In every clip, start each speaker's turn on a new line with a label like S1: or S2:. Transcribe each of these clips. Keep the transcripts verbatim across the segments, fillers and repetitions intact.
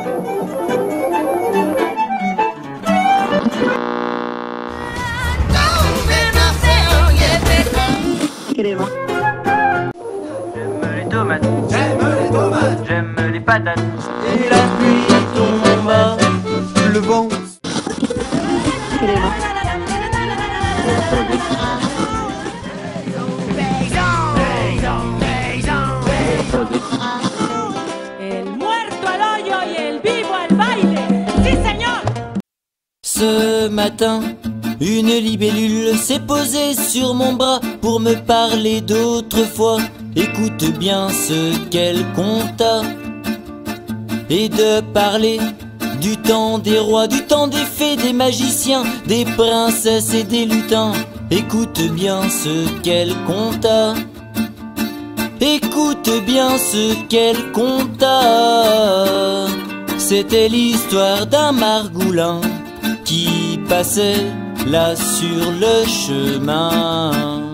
S1: Crema.
S2: J'aime les tomates.
S3: J'aime les tomates.
S2: J'aime les patates.
S3: Et la pluie tombe. Le vent.
S1: Crema.
S4: El muerto al hoyo y el vivo al baile. ¡Sí, señor!
S5: Ce matin, une libellule s'est posée sur mon bras pour me parler d'autrefois. Écoute bien ce qu'elle conta. Et de parler du temps des rois, du temps des fées, des magiciens, des princesses et des lutins. Écoute bien ce qu'elle conta. Écoute bien ce qu'elle conta. C'était l'histoire d'un margoulin qui passait là sur le chemin.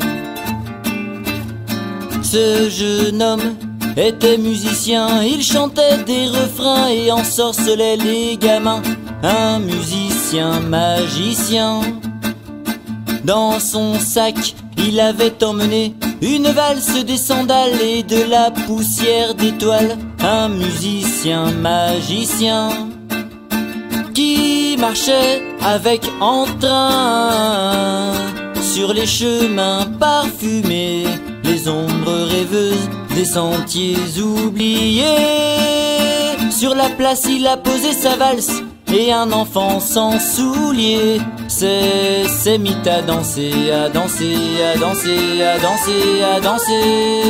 S5: Ce jeune homme était musicien, il chantait des refrains et ensorcelait les gamins. Un musicien magicien. Dans son sac, il avait emmené une valse, des sandales et de la poussière d'étoiles. Un musicien magicien qui marchait avec entrain sur les chemins parfumés, les ombres rêveuses des sentiers oubliés. Sur la place il a posé sa valse et un enfant sans souliers s'est s'est mis à danser, à danser, à danser, à danser, à danser.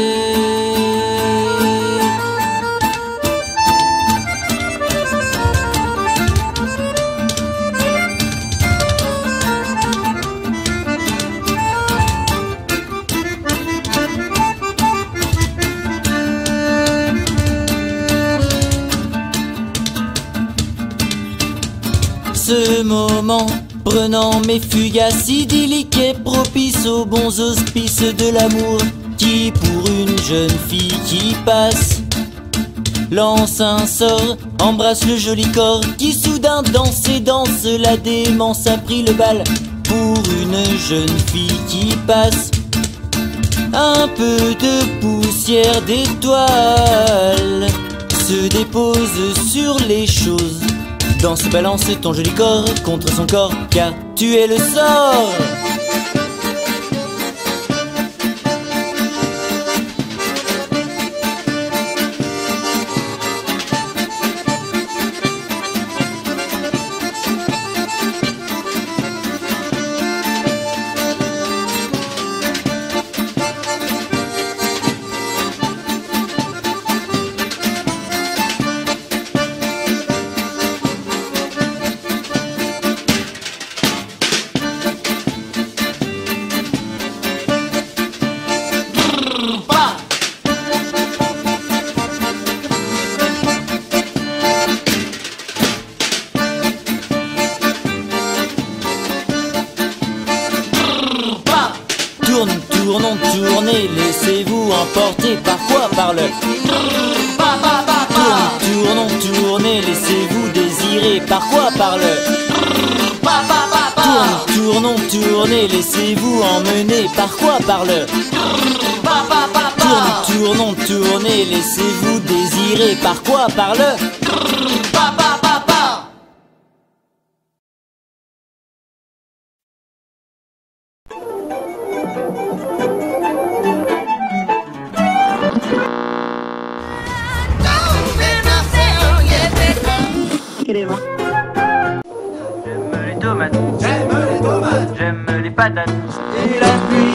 S5: Ce moment, prenant mes fugaces idylliques et propice aux bons auspices de l'amour, qui pour une jeune fille qui passe lance un sort, embrasse le joli corps qui soudain danse et danse. La démence a pris le bal pour une jeune fille qui passe. Un peu de poussière d'étoiles se dépose sur les choses. Danse, balance ton joli corps contre son corps, car tu es le sort. Tourne, tournons, tournez, laissez-vous emporter par quoi? Par le Tourne, tournons, tournez, laissez-vous désirer par quoi? Par le Tourne, tournons, tournez, laissez-vous emmener par quoi? Par le Tourne, tournons, tournez, laissez-vous désirer par quoi? Par le
S1: Crema.
S2: J'aime les tomates.
S3: J'aime les tomates.
S2: J'aime les patates.
S3: Et la pluie